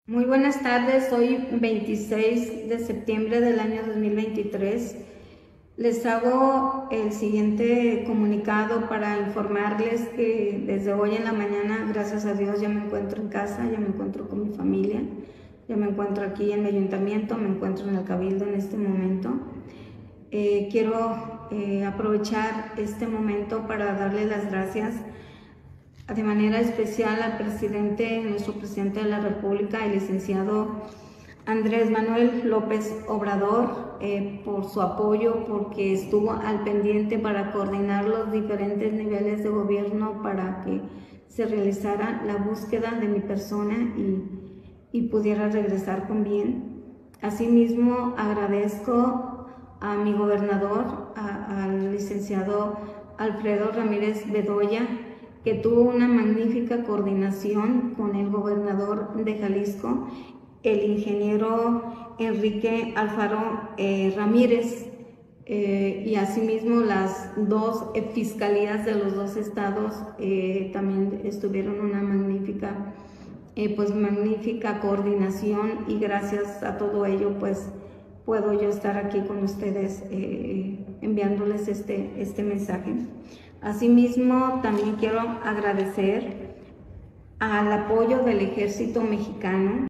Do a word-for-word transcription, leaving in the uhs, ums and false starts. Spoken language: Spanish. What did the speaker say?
Muy buenas tardes, hoy veintiséis de septiembre del año dos mil veintitrés. Les hago el siguiente comunicado para informarles que desde hoy en la mañana, gracias a Dios, ya me encuentro en casa, ya me encuentro con mi familia, ya me encuentro aquí en el ayuntamiento, me encuentro en el cabildo en este momento. Eh, quiero eh, aprovechar este momento para darle las gracias de manera especial al presidente, nuestro presidente de la República, el licenciado Andrés Manuel López Obrador, eh, por su apoyo, porque estuvo al pendiente para coordinar los diferentes niveles de gobierno para que se realizara la búsqueda de mi persona y, y pudiera regresar con bien. Asimismo, agradezco a mi gobernador, a, al licenciado Alfredo Ramírez Bedoya, que tuvo una magnífica coordinación con el gobernador de Jalisco, el ingeniero Enrique Alfaro eh, Ramírez, eh, y asimismo las dos eh, fiscalías de los dos estados eh, también estuvieron una magnífica, eh, pues magnífica coordinación, y gracias a todo ello pues puedo yo estar aquí con ustedes eh, enviándoles este, este mensaje. Asimismo, también quiero agradecer al apoyo del Ejército Mexicano.